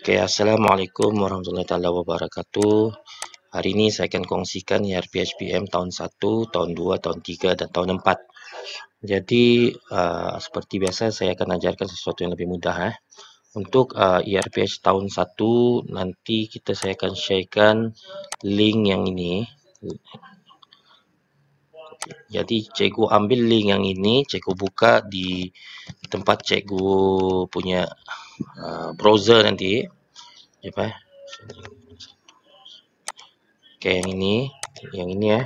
Oke, Assalamualaikum warahmatullahi wabarakatuh. Hari ini saya akan kongsikan ERP HPM tahun 1, tahun 2, tahun 3, dan tahun 4. Jadi, seperti biasa saya akan ajarkan sesuatu yang lebih mudah. Untuk ERPH tahun 1, nanti saya akan sharekan link yang ini. Jadi, cikgu ambil link yang ini, cikgu buka di tempat cikgu punya browser nanti. Oke, yang ini ya.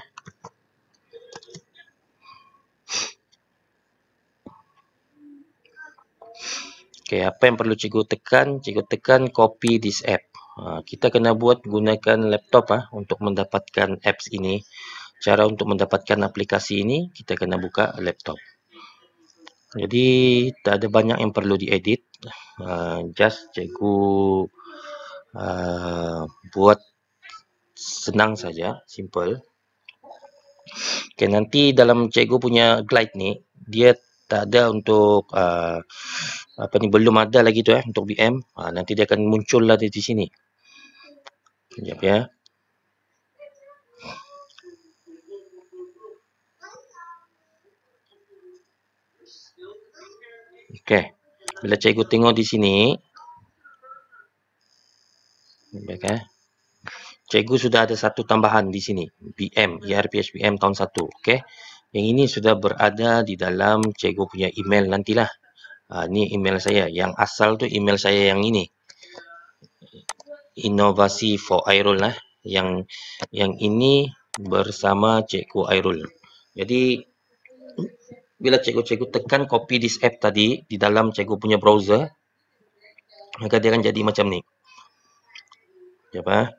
Oke, apa yang perlu cikgu tekan? Cikgu tekan copy this app. Kita kena buat gunakan laptop untuk mendapatkan apps ini. Cara untuk mendapatkan aplikasi ini, kita kena buka laptop. Jadi, tak ada banyak yang perlu diedit. Just cikgu buat senang saja, simple. Oke, nanti dalam cikgu punya glide ni, dia tak ada untuk belum ada lagi tu untuk BM. Nanti dia akan muncul lah di sini. Sekejap ya. Okey. Bila cikgu tengok di sini, baik cikgu sudah ada satu tambahan di sini, BM, ERP HPM tahun 1. Okey. Yang ini sudah berada di dalam cikgu punya email nantilah. Ni email saya. Yang asal tu email saya yang ini. Inovasi for Airul lah. Yang ini bersama cikgu Airul. Jadi bila cikgu tekan copy this app tadi di dalam cikgu punya browser, maka dia akan jadi macam ni. Sekejap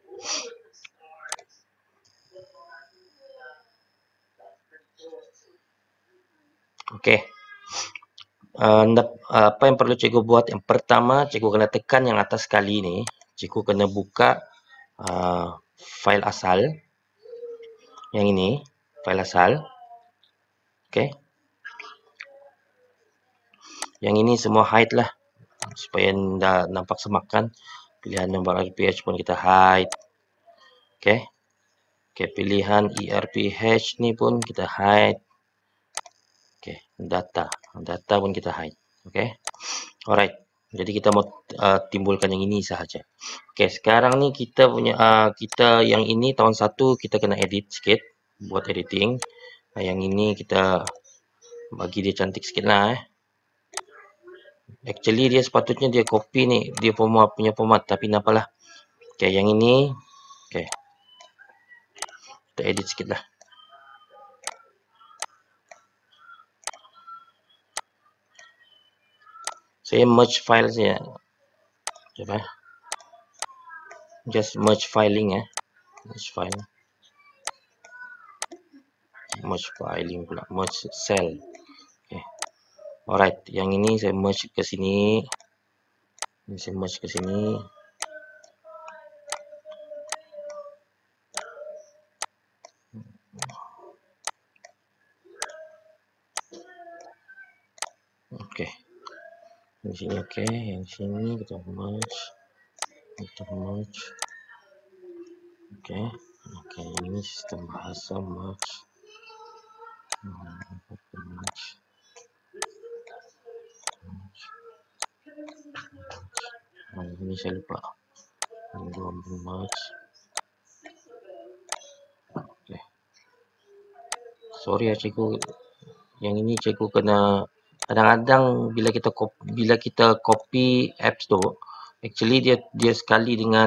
Okey. Apa yang perlu cikgu buat? Yang pertama, cikgu kena tekan yang atas sekali ni. Cikgu kena buka file asal. Yang ini, file asal. Okey. Yang ini semua hide lah. Supaya dah nampak semakan. Pilihan nombor ERPH pun kita hide. Okey. Okey, pilihan ERPH ni pun kita hide. Okey, data pun kita hide. Okey. Alright. Jadi kita mau timbulkan yang ini sahaja. Okey, sekarang ni kita punya kita yang ini tahun 1 kita kena edit sikit, buat editing. Yang ini kita bagi dia cantik sikitlah Actually dia sepatutnya dia copy ni, dia punya format, tapi nampaklah. Okey, yang ini okey. Kita edit sikitlah. Saya merge file saja. Sekejap Just merge filing Merge file. Merge filing pula. Merge cell. Okay. Alright. Yang ini saya merge ke sini. Ini saya merge ke sini. Okay. Di sini okay. Yang sini kita merge. Okay. Okay. Ini sistem bahasa merge. Ini saya lupa. Ini dua merge. Okay. Sorry cikgu. Yang ini cikgu kena kadang-kadang bila kita copy apps tu, actually dia sekali dengan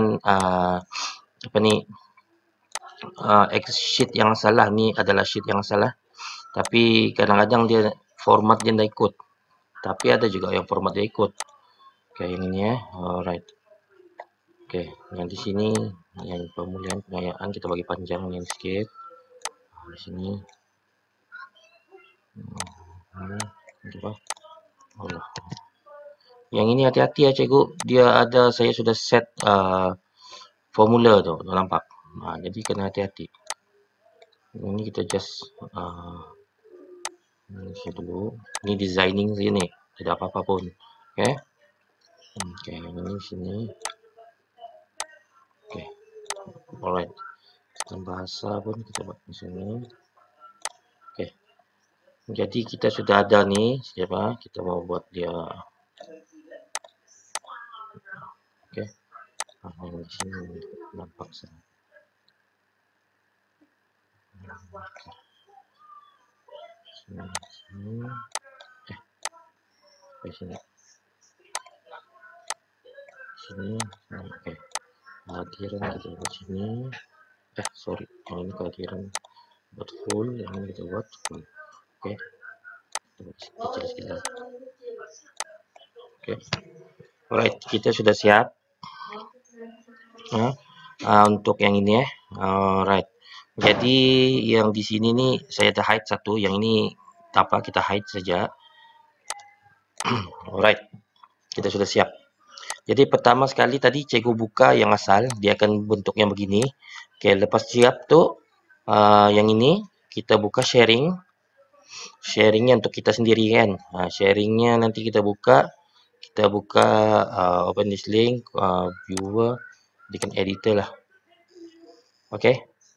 sheet yang salah. Ni adalah sheet yang salah. Tapi kadang-kadang dia format dia tak ikut. Tapi ada juga yang format dia ikut. Okey, yang ini Alright. Okey, yang di sini yang pemulihan pengayaan kita bagi panjang yang sikit. Di sini. Allah. Yang ini hati-hati cikgu. Dia ada saya sudah set formula tu, nampak. Jadi kena hati-hati. Ini kita just ini dulu. Ini designing saja ni. Tidak apa-apa pun. Okey. Okey, ini sini. Alright, sistem bahasa pun kita buat di sini. Oke, jadi kita sudah ada nih siapa kita mau buat dia. Oke, yang di sini nampak sini. Sini. Di sini. Sini. Oke. Kehadiran kita buat sini. Sorry, yang ini kehadiran buat full, yang ini kita buat full. Oke. Kita kecil sekali. Oke. Alright, kita sudah siap. Untuk yang ini ya. Alright. Jadi yang di sini nih saya ada hide satu, yang ini apa kita hide saja. Alright, kita sudah siap. Jadi pertama sekali tadi cikgu buka yang asal, dia akan bentuknya begini. Oke, lepas siap tuh yang ini kita buka sharingnya untuk kita sendiri kan. Sharingnya nanti kita buka open this link, viewer, bikin editor lah. Oke.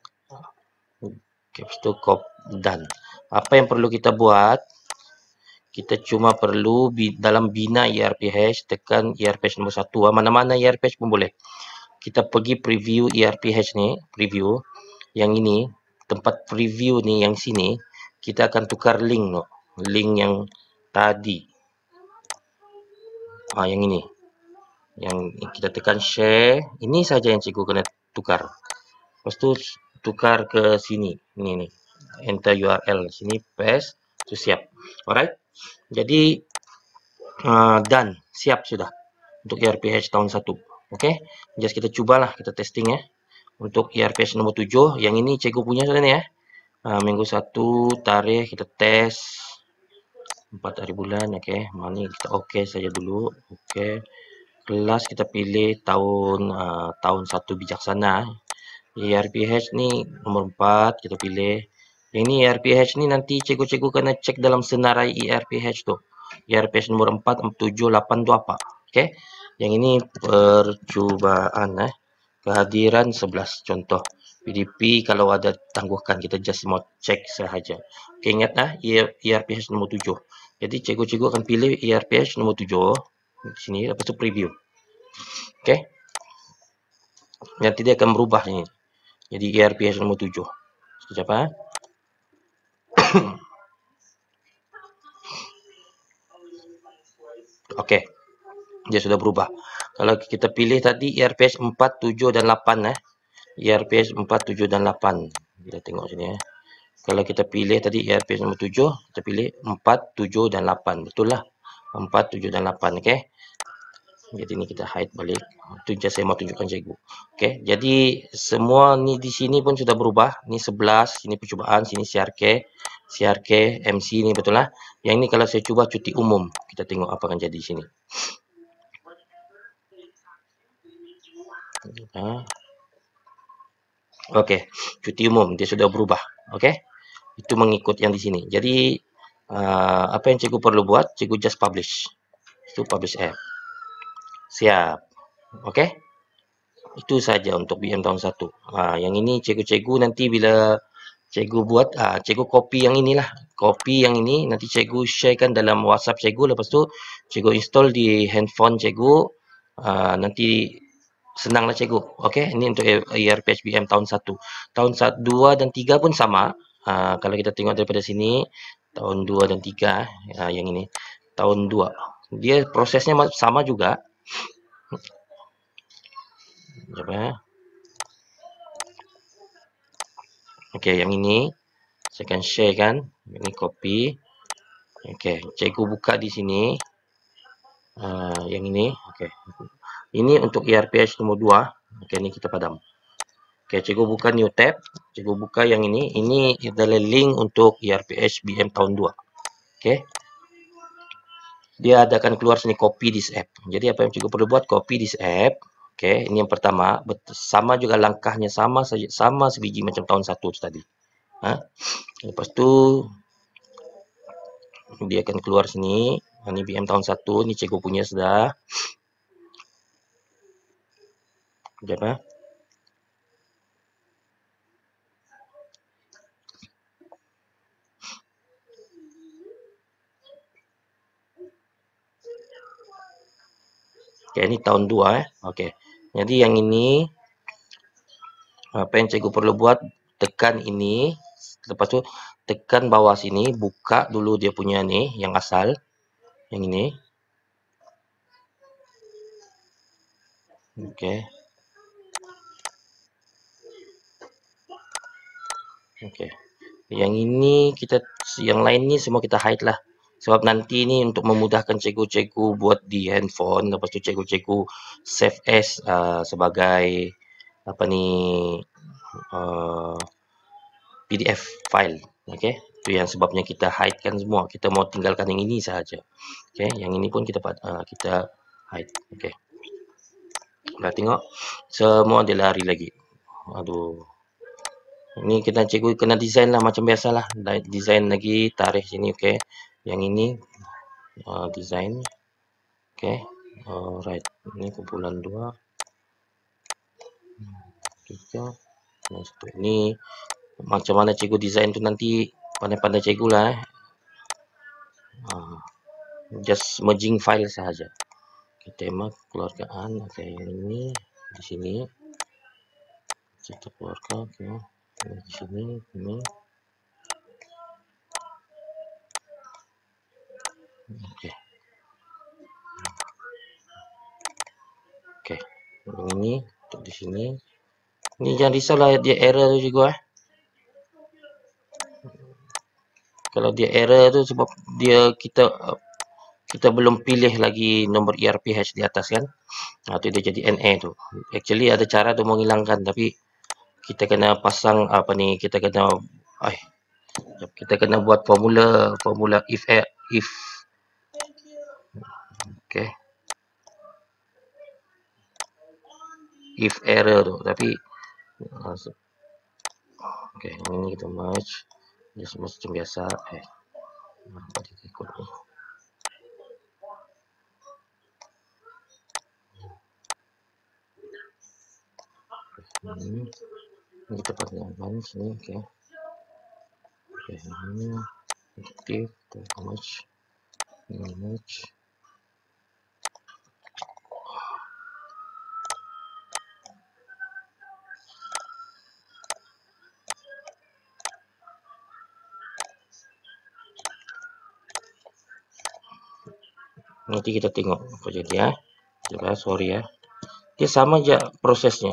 Oke, itu done. Apa yang perlu kita buat? Kita cuma perlu dalam bina ERPH tekan ERPH nomor 1. Mana-mana ERPH pun boleh. Kita pergi preview ERPH ni, preview. Yang ini, tempat preview ni yang sini, kita akan tukar link no. Link yang tadi. Yang ini. Yang kita tekan share, ini saja yang cikgu kena tukar. Lepas tu tukar ke sini. Ini nih. Enter URL sini, paste, tu siap. Alright. Jadi done, siap sudah untuk ERPH tahun 1. Oke, just kita cobalah, kita testing ya. Untuk ERPH nomor 7, yang ini cikgu punya sudah nih ya. Minggu 1 tarikh kita tes 4 hari bulan. Oke, mana kita oke saja dulu. Oke, kelas kita pilih tahun 1 bijaksana. ERPH ni nomor 4 kita pilih. Yang ini ERPH ni nanti cikgu-cikgu kena cek dalam senarai ERPH tu. ERPH nomor 4, 7, 8 tu apa. Okey. Yang ini percubaan kehadiran 11 contoh. PDP kalau ada tangguhkan kita just mau cek sahaja. Okay, ingat ERPH nomor 7. Jadi cikgu-cikgu akan pilih ERPH nomor 7 di sini, lepas tu preview. Okey. Nanti dia akan berubah ni. Jadi ERPH nomor 7. Sekejap Okey. Dia sudah berubah. Kalau kita pilih tadi ERPH 4, 7 dan 8 ERPH 4, 7 dan 8. Kita tengok sini Kalau kita pilih tadi ERPH nomor 7, kita pilih 4, 7 dan 8. Betul lah. 4, 7 dan 8, okey. Jadi ni kita hide balik. Itu je saya mau tunjukkan cikgu. Okey, jadi semua ni di sini pun sudah berubah. Ni 11, sini percubaan, sini CRK, MC ni betul lah. Yang ini kalau saya cuba cuti umum, kita tengok apa akan jadi di sini. Okey, cuti umum dia sudah berubah. Okey, itu mengikut yang di sini. Jadi apa yang cikgu perlu buat? Cikgu just publish. Itu publish app. Siap. Okey. Itu saja untuk BM tahun 1. Yang ini cikgu-cikgu nanti bila cikgu buat, cikgu copy yang inilah. Copy yang ini nanti cikgu sharekan dalam WhatsApp cikgu. Lepas tu cikgu install di handphone cikgu. Nanti senanglah cikgu. Okey, ini untuk ERPH BM tahun 1. Tahun 2 dan 3 pun sama. Kalau kita tengok daripada sini, tahun 2 dan 3, yang ini. Tahun 2. Dia prosesnya sama juga. Okey, yang ini saya akan share kan. Ini copy. Okey, cikgu buka di sini. Yang ini, okey. Ini untuk ERPH nomor 2. Okey, ini kita padam. Okey, cikgu buka new tab. Cikgu buka yang ini. Ini adalah link untuk ERPH BM tahun 2. Okey. Dia akan keluar sini copy this app. Jadi apa yang cikgu perlu buat? Copy this app. Okey, ini yang pertama. Sama juga langkahnya, sama sebiji macam tahun 1 tadi. Lepas tu dia akan keluar sini. Ini BM tahun 1. Ini cikgu punya sudah. Sekejap Okey, ini tahun 2 Okey. Jadi yang ini apa yang cikgu perlu buat, tekan ini, lepas tu tekan bawah sini, buka dulu dia punya ni yang asal, yang ini. Okey. Okey. Yang ini yang lain ni semua kita hide lah. Sebab nanti ni untuk memudahkan cikgu-cikgu buat di handphone, lepas tu cikgu-cikgu save as sebagai apa ni PDF file. Okey. Itu yang sebabnya kita hide kan semua. Kita mau tinggalkan yang ini saja. Okey, yang ini pun kita hide. Okey. Dah tengok semua dia lari lagi. Aduh. Ini kita cikgu kena design lah macam biasalah. Design lagi, tarik sini. Okey. Yang ini design. Okey. Alright. Ini kumpulan 2. 3. Ini macam mana cikgu design tu nanti pandai-pandai cikgu lah. Just merging file sahaja. Okay, tema keluargaan. Okey, yang ini di sini. Kita keluarkan. Okey. Di sini, ini. Okey. Okey. Yang ini untuk di sini. Ni jangan risaulah dia error tu juga Kalau dia error tu sebab kita belum pilih lagi nombor ERPH di atas kan. Tu dia jadi NA tu. Actually ada cara tu menghilangkan tapi kita kena pasang apa ni, kita kena buat formula if okey. If error tu tapi okey, ini kita merge dia semua macam biasa. Apa dia ikut ni. Ini kita pasangkan sini. Okey. Okey, ini aktif, kita merge. Ini merge. Nanti kita tengok apa jadi ya. Coba sorry ya. Dia sama aja prosesnya.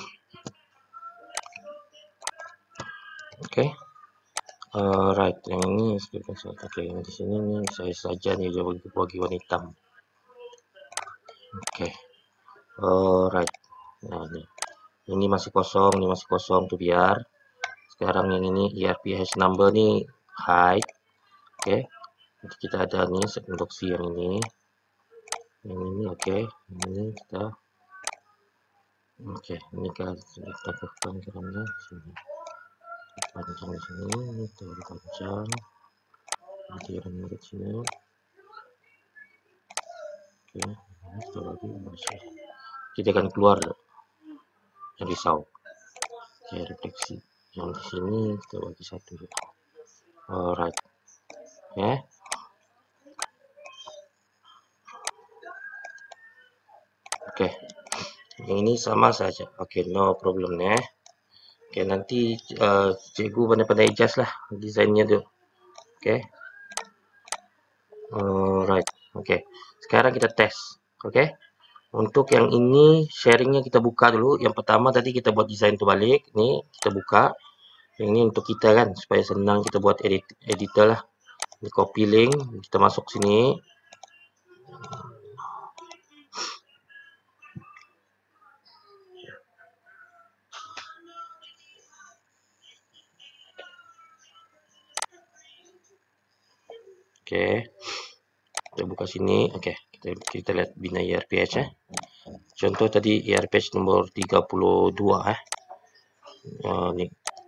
Okey. Right, yang ini okey, yang di sini ni saya saja ni dia bagi warna hitam. Okey. Right. Nah, ni. Ini masih kosong, ni masih kosong tu biar. Sekarang yang ini ERPH number ni hide. Okey. Nanti kita ada ni untuk si yang ini. Yang ini okey. Ini kita okey, ini kita tekan kerana sini. Panjang di sini, ini terlalu panjang. Nanti rem di sini. Okey, kita lagi masih. Kita akan keluar. Yang risau. Okey, refleksi. Yang di sini kita bagi satu. Alright. Okey. Okey. Yang ini sama saja. Okey, no problem ni. Okey, nanti cikgu pandai-pandai adjust lah desainnya tu. Okey. Alright. Okey. Sekarang kita test. Okey. Untuk yang ini sharingnya kita buka dulu. Yang pertama tadi kita buat desain tu balik. Ni kita buka. Yang ini untuk kita kan supaya senang kita buat editor lah. Ni copy link, kita masuk sini. Okey. Kita buka sini. Okey, kita lihat bina ERPH Contoh tadi ERPH nombor 32 ni.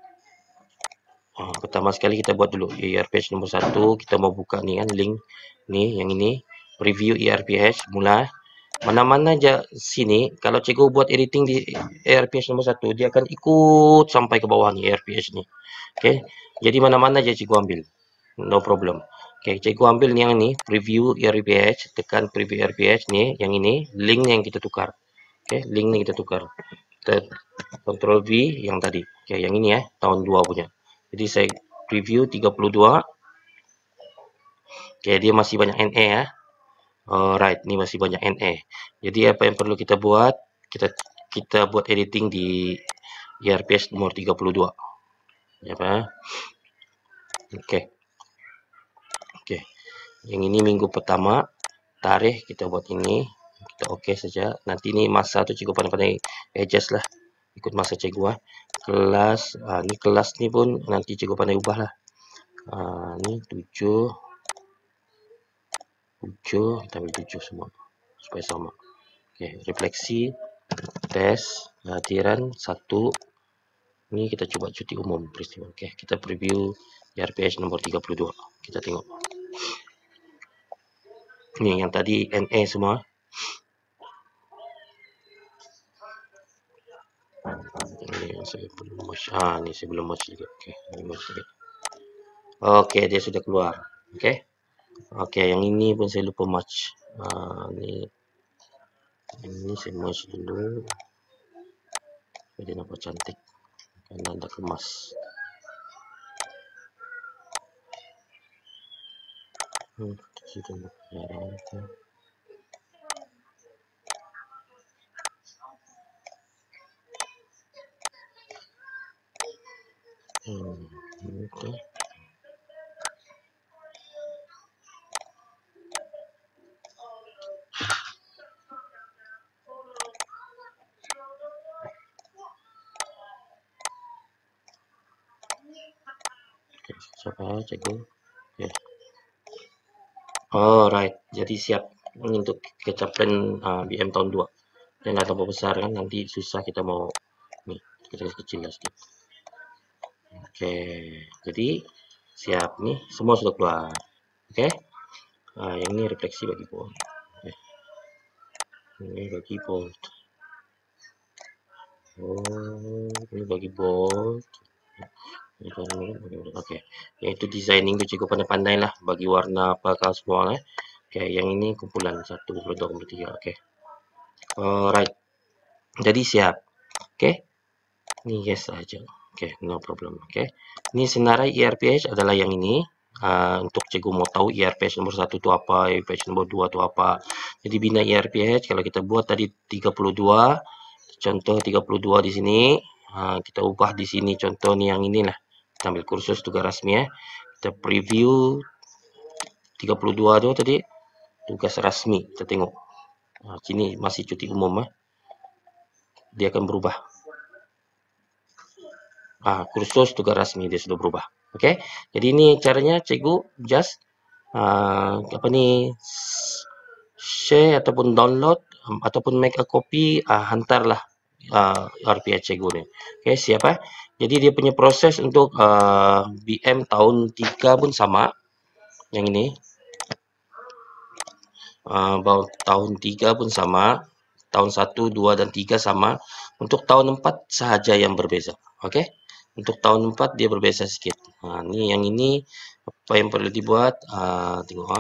Pertama sekali kita buat dulu ERPH nombor 1, kita mau buka ni kan link ni yang ini preview ERPH mula. Mana-mana aja sini kalau cikgu buat editing di ERPH nombor 1 dia akan ikut sampai ke bawah ni ERPH ni. Okey. Jadi mana-mana aja cikgu ambil. No problem. Oke, cikgu ambil yang ini, preview ERPH, tekan preview ERPH nih, yang ini, link yang kita tukar. Oke, link nih kita tukar. Kita Ctrl V yang tadi. Oke, yang ini ya, tahun 2 punya. Jadi saya preview 32. Oke, dia masih banyak NE ya. Alright, ini masih banyak NE. Jadi apa yang perlu kita buat? Kita buat editing di ERPH nomor 32. Ya, Pak? Oke. Oke. Yang ini minggu pertama. Tarikh kita buat ini. Kita oke saja. Nanti ini masa tu cikgu pandai-pandai adjust lah. Ikut masa cikgu Kelas, ni kelas ni pun nanti cikgu pandai ubah lah. Ni 7 kita ambil 7 semua supaya sama. Oke, refleksi, tes, hadiran 1. Ini kita coba cuti umum peristiwa. Oke, kita preview ERPH nomor 32. Kita tengok. Ini yang tadi NA semua. Ini saya belum merge. Ini saya belum merge juga. Oke, ini merge juga. Oke, dia sudah keluar. Oke. Oke, yang ini pun saya lupa merge. Ini saya merge dulu. Jadi nampak cantik. Karena dah kemas. Sudah nak okay. Siapa cikgu? Okay. Alright, jadi siap untuk kecapaian BM tahun 2. Dan dah tambah besar kan, nanti susah kita mau ni kita kecil lah sikit. Oke, jadi siap nih, semua sudah keluar. Oke, yang ini refleksi bagi bold. Ini bagi bold. Ini bagi bold. Oke, yaitu designing tu cikgu pandai-pandai lah bagi warna apa semua Oke, yang ini kumpulan 1, 2, 3. Oke. Alright. Jadi siap. Oke. Ini yes saja. Oke, no problem. Oke. Ini senarai ERPH adalah yang ini. Untuk cikgu mau tahu ERPH nomor 1 itu apa, ERPH nomor 2 itu apa. Jadi bina ERPH kalau kita buat tadi 32, contoh 32 di sini, kita ubah di sini contoh nih yang inilah. Kita ambil kursus tugas rasmi ya. Kita preview 32 tu tadi tugas rasmi. Kita tengok. Sini masih cuti umum dia akan berubah. Kursus tugas rasmi dia sudah berubah. Okey. Jadi ini caranya cikgu just share ataupun download ataupun make a copy, hantarlah RPH cikgu ni. Okey, siap Jadi dia punya proses untuk BM tahun 3 pun sama. Yang ini. Tahun 3 pun sama. Tahun 1, 2 dan 3 sama. Untuk tahun 4 sahaja yang berbeza. Okey. Untuk tahun 4 dia berbeza sikit. Ni yang ini apa yang perlu dibuat? Tengok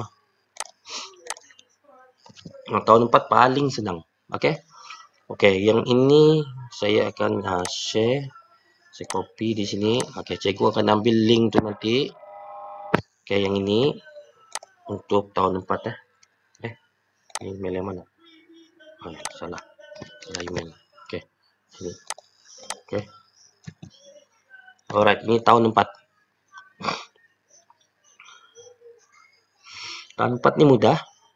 tahun 4 paling senang. Okey. Okey, yang ini saya akan share. Saya copy di sini. Okey, cikgu akan ambil link tu nanti. Okey, yang ini untuk tahun 4 Ini email yang mana? Salah. Salah email. Okey. Sini. Okey. Alright, ini tahun 4. Tahun 4 ni mudah.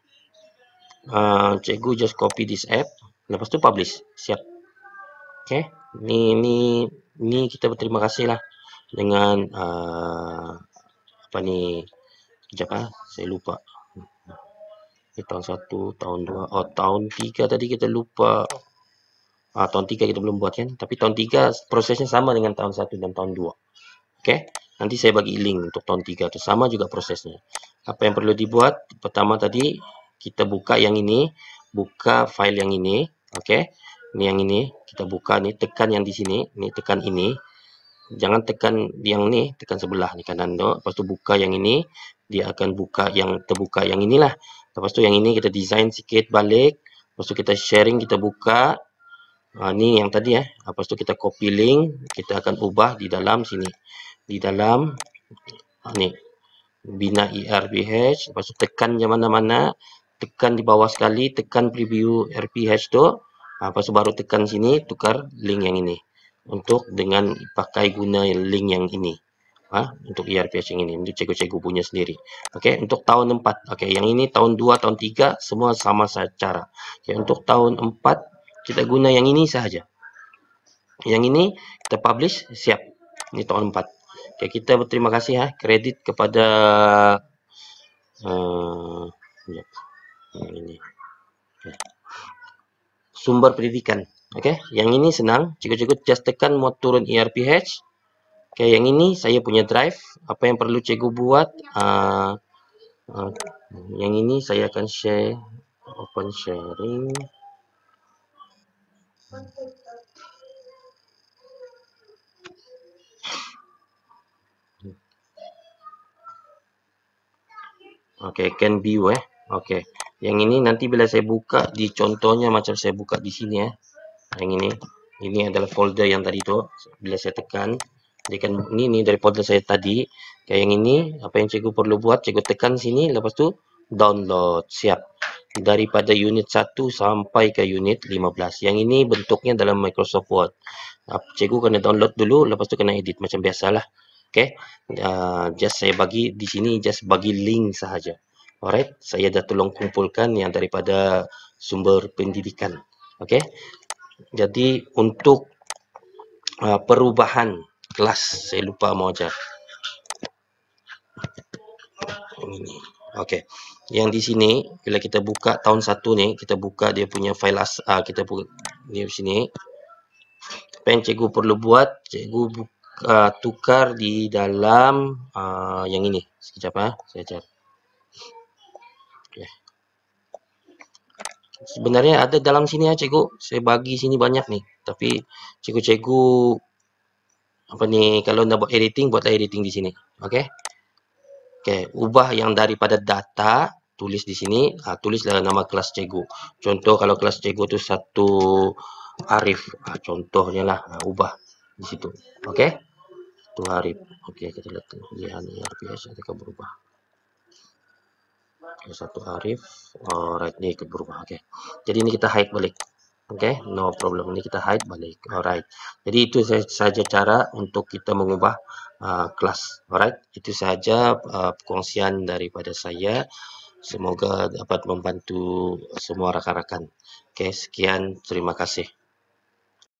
Cikgu just copy this app. Lepas tu publish. Siap. Okey. Ni kita berterima kasih lah dengan apa ni? Sekejap saya lupa. Ini tahun 1, tahun 2. Tahun 3 tadi kita lupa. Tahun 3 kita belum buat kan? Tapi tahun 3 prosesnya sama dengan tahun 1 dan tahun 2. Okey. Nanti saya bagi link untuk tahun 3 tu sama juga prosesnya. Apa yang perlu dibuat? Pertama tadi kita buka yang ini, buka file yang ini, okey. Ini yang ini, kita buka ni, tekan yang di sini, ni tekan ini. jangan tekan yang ni, tekan sebelah ni kanan tu. Lepas tu buka yang ini, dia akan buka yang terbuka yang inilah. Lepas tu yang ini kita design sikit balik. Lepas tu kita sharing, kita buka. Ni yang tadi Lepas tu kita copy link, kita akan ubah di dalam sini. Di dalam ni bina ERPH. Lepas tu tekan yang mana-mana, tekan di bawah sekali, tekan preview RPH tu. Lepas tu baru tekan sini, tukar link yang ini. Untuk dengan pakai guna link yang ini. Untuk ERPH yang ini, untuk cikgu-cikgu punya sendiri. Okey, untuk tahun 4. Okey, yang ini tahun 2, tahun 3 semua sama cara. Okey, untuk tahun 4 kita guna yang ini sahaja. Yang ini kita publish, siap. Ini tahun 4. Okey, kita berterima kasih kredit kepada ini. Sumber pendidikan. Okey, yang ini senang. Cikgu-cikgu just tekan muat turun ERPH. Okey, yang ini saya punya drive. Apa yang perlu cikgu buat? Yang ini saya akan share, open sharing. Okey, can view Okey. Yang ini nanti bila saya buka di contohnya macam saya buka di sini Yang ini adalah folder yang tadi tu. Bila saya tekan, dia kan ini dari folder saya tadi. Kayak yang ini, apa yang cikgu perlu buat, cikgu tekan sini, lepas tu download, siap. Daripada unit 1 sampai ke unit 15. Yang ini bentuknya dalam Microsoft Word. Cikgu kena download dulu, lepas tu kena edit macam biasalah. Okey. Just saya bagi di sini, just bagi link sahaja. Alright, saya dah tolong kumpulkan yang daripada sumber pendidikan. Okey. Jadi untuk perubahan kelas, saya lupa mau ajar. Ini. Okey. Yang di sini bila kita buka tahun 1 ni, kita buka dia punya file kita buka di sini. Apa yang cikgu perlu buat? Cikgu tukar di dalam yang ini. Sekejap saya ajar. Okay. Sebenarnya ada dalam sini cikgu. Saya bagi sini banyak nih. Tapi cikgu-cikgu apa ni, kalau nak buat editing, buatlah editing di sini. Okey. Okey, ubah yang daripada data, tulis di sini, tulislah nama kelas cikgu. Contoh kalau kelas cikgu tu 1 Arif, contohnya lah, ubah di situ. Okey. 1 Arif. Okey, kita lihat lihat RPH akan berubah. 1 Arif. Alright, ni ikut berubah. Okey. Jadi ini kita hide balik. Okay, no problem. Ini kita hide balik. Alright. Jadi itu saja cara untuk kita mengubah kelas. Alright. Itu saja perkongsian daripada saya. Semoga dapat membantu semua rakan-rakan. Okay, sekian. Terima kasih.